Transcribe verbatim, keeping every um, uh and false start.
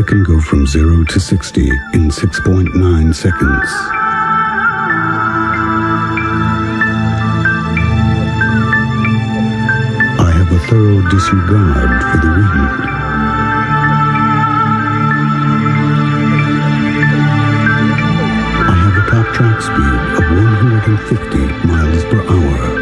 can go from zero to sixty in six point nine seconds. I have a thorough disregard for the wind. I have a top track speed of one hundred fifty miles per hour.